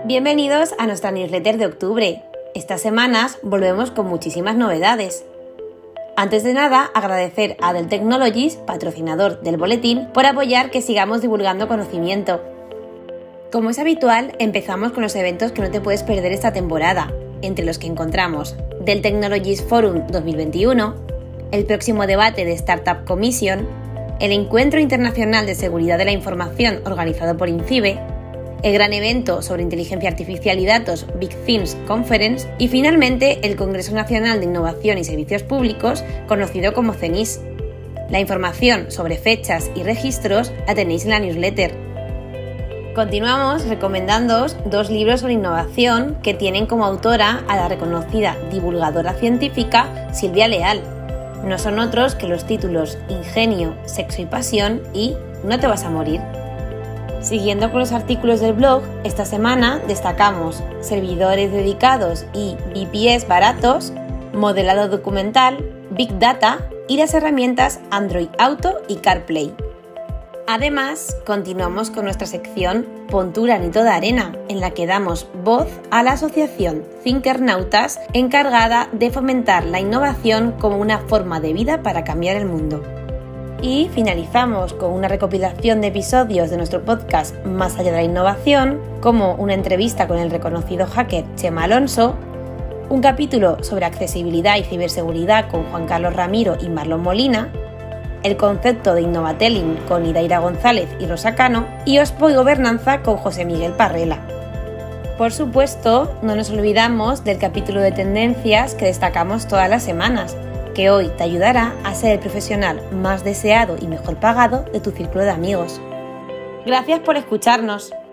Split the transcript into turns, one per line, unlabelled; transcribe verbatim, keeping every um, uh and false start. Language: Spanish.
Bienvenidos a nuestra newsletter de octubre. Estas semanas volvemos con muchísimas novedades. Antes de nada, agradecer a Dell Technologies, patrocinador del boletín, por apoyar que sigamos divulgando conocimiento. Como es habitual, empezamos con los eventos que no te puedes perder esta temporada, entre los que encontramos Dell Technologies Forum dos mil veintiuno, el próximo debate de Startup Commission, el Encuentro Internacional de Seguridad de la Información organizado por INCIBE, el gran evento sobre inteligencia artificial y datos Big Themes Conference y finalmente el Congreso Nacional de Innovación y Servicios Públicos, conocido como CENIS. La información sobre fechas y registros la tenéis en la newsletter. Continuamos recomendándoos dos libros sobre innovación que tienen como autora a la reconocida divulgadora científica Silvia Leal. No son otros que los títulos Ingenio, Sexo y Pasión y No te vas a morir. Siguiendo con los artículos del blog, esta semana destacamos servidores dedicados y V P S baratos, modelado documental, Big Data y las herramientas Android Auto y CarPlay. Además, continuamos con nuestra sección Pon tu granito de arena, en la que damos voz a la asociación Thinkernautas, encargada de fomentar la innovación como una forma de vida para cambiar el mundo. Y finalizamos con una recopilación de episodios de nuestro podcast Más allá de la innovación, como una entrevista con el reconocido hacker Chema Alonso, un capítulo sobre accesibilidad y ciberseguridad con Juan Carlos Ramiro y Marlon Molina, el concepto de Innovatelling con Idaira González y Rosa Cano y Ospo y Gobernanza con José Miguel Parrela. Por supuesto, no nos olvidamos del capítulo de tendencias que destacamos todas las semanas, que hoy te ayudará a ser el profesional más deseado y mejor pagado de tu círculo de amigos. Gracias por escucharnos.